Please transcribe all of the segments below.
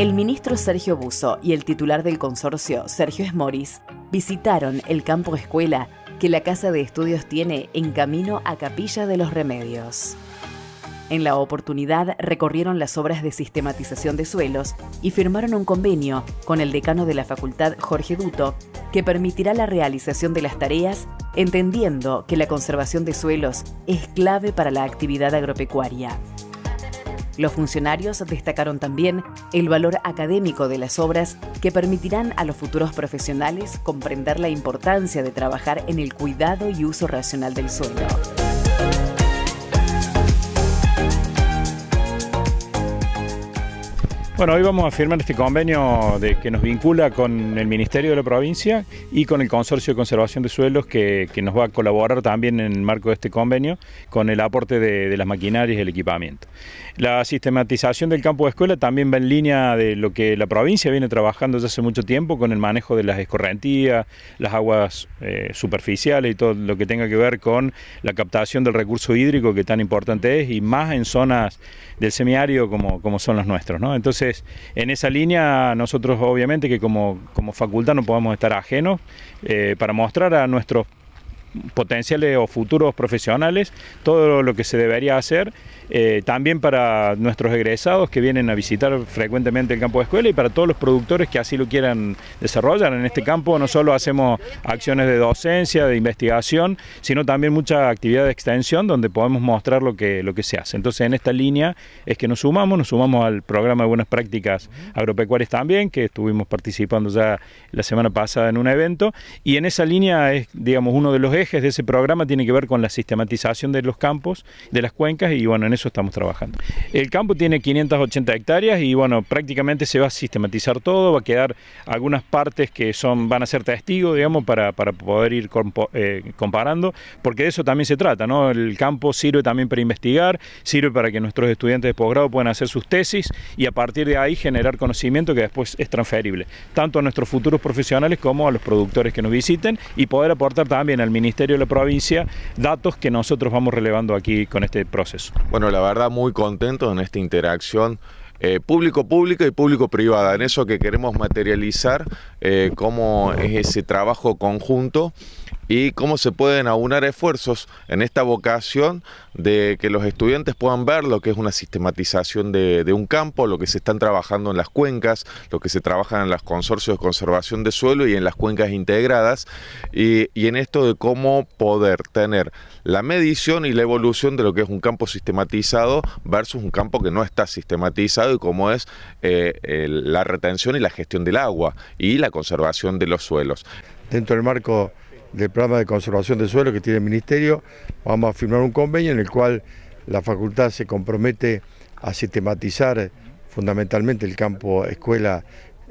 El ministro Sergio Busso y el titular del consorcio, Sergio Esmoris, visitaron el campo escuela que la Casa de Estudios tiene en camino a Capilla de los Remedios. En la oportunidad recorrieron las obras de sistematización de suelos y firmaron un convenio con el decano de la facultad, Jorge Duto, que permitirá la realización de las tareas, entendiendo que la conservación de suelos es clave para la actividad agropecuaria. Los funcionarios destacaron también el valor académico de las obras que permitirán a los futuros profesionales comprender la importancia de trabajar en el cuidado y uso racional del suelo. Bueno, hoy vamos a firmar este convenio que nos vincula con el Ministerio de la Provincia y con el Consorcio de Conservación de Suelos que nos va a colaborar también en el marco de este convenio con el aporte de las maquinarias y el equipamiento. La sistematización del campo de escuela también va en línea de lo que la provincia viene trabajando desde hace mucho tiempo con el manejo de las escorrentías, las aguas superficiales y todo lo que tenga que ver con la captación del recurso hídrico que tan importante es, y más en zonas del semiárido como son las nuestras, ¿no? Entonces, en esa línea nosotros obviamente que como facultad no podemos estar ajenos para mostrar a nuestros potenciales o futuros profesionales todo lo que se debería hacer, también para nuestros egresados que vienen a visitar frecuentemente el campo de escuela y para todos los productores que así lo quieran desarrollar. En este campo no solo hacemos acciones de docencia, de investigación, sino también mucha actividad de extensión donde podemos mostrar lo que se hace. Entonces, en esta línea es que nos sumamos al programa de buenas prácticas agropecuarias también, que estuvimos participando ya la semana pasada en un evento, y en esa línea es, digamos, uno de los ejes de ese programa tiene que ver con la sistematización de los campos, de las cuencas, y bueno, en eso estamos trabajando. El campo tiene 580 hectáreas y bueno, prácticamente se va a sistematizar todo, va a quedar algunas partes que van a ser testigos, digamos, para poder ir comparando, porque de eso también se trata, ¿no? El campo sirve también para investigar, sirve para que nuestros estudiantes de posgrado puedan hacer sus tesis y a partir de ahí generar conocimiento que después es transferible, tanto a nuestros futuros profesionales como a los productores que nos visiten, y poder aportar también al Ministerio de la Provincia datos que nosotros vamos relevando aquí con este proceso. Bueno, la verdad muy contento en esta interacción público-pública y público-privada, en eso que queremos materializar cómo es ese trabajo conjunto y cómo se pueden aunar esfuerzos en esta vocación de que los estudiantes puedan ver lo que es una sistematización de un campo, lo que se están trabajando en las cuencas, lo que se trabaja en los consorcios de conservación de suelo y en las cuencas integradas, y en esto de cómo poder tener la medición y la evolución de lo que es un campo sistematizado versus un campo que no está sistematizado, y cómo es la retención y la gestión del agua y la conservación de los suelos. Dentro del marco del programa de conservación de suelo que tiene el Ministerio, vamos a firmar un convenio en el cual la facultad se compromete a sistematizar fundamentalmente el campo escuela,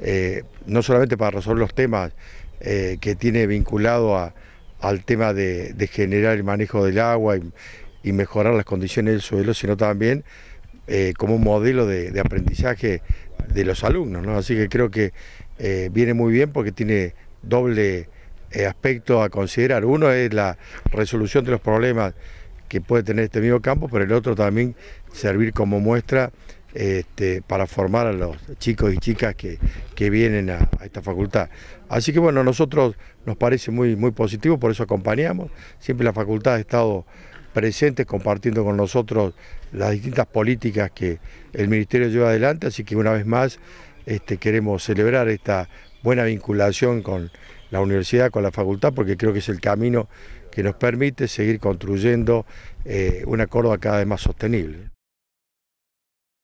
no solamente para resolver los temas que tiene vinculado al tema de generar el manejo del agua y mejorar las condiciones del suelo, sino también como un modelo de aprendizaje de los alumnos, ¿no? Así que creo que viene muy bien porque tiene doble aspecto a considerar. Uno es la resolución de los problemas que puede tener este mismo campo, pero el otro también servir como muestra para formar a los chicos y chicas que vienen a esta facultad. Así que bueno, a nosotros nos parece muy positivo, por eso acompañamos. Siempre la facultad ha estado presente compartiendo con nosotros las distintas políticas que el Ministerio lleva adelante, así que una vez más queremos celebrar esta buena vinculación con la universidad, con la facultad, porque creo que es el camino que nos permite seguir construyendo una Córdoba cada vez más sostenible.